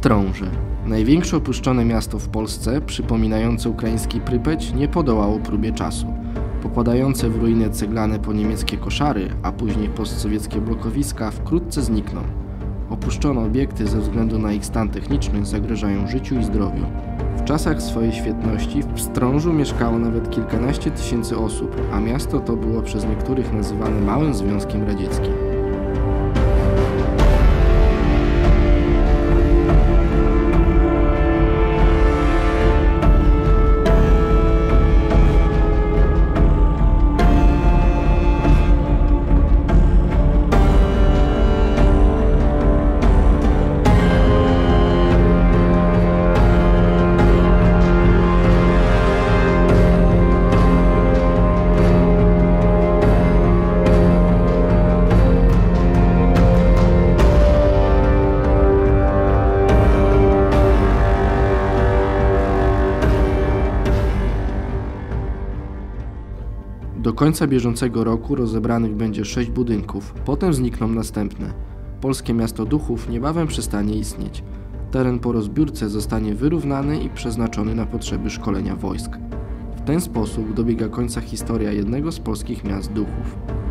Pstrąże. Największe opuszczone miasto w Polsce, przypominające ukraiński Prypeć, nie podołało próbie czasu. Popadające w ruiny ceglane poniemieckie koszary, a później postsowieckie blokowiska wkrótce znikną. Opuszczone obiekty ze względu na ich stan techniczny zagrażają życiu i zdrowiu. W czasach swojej świetności w Pstrążu mieszkało nawet kilkanaście tysięcy osób, a miasto to było przez niektórych nazywane Małym Związkiem Radzieckim. Do końca bieżącego roku rozebranych będzie 6 budynków, potem znikną następne. Polskie Miasto Duchów niebawem przestanie istnieć. Teren po rozbiórce zostanie wyrównany i przeznaczony na potrzeby szkolenia wojsk. W ten sposób dobiega końca historia jednego z polskich miast duchów.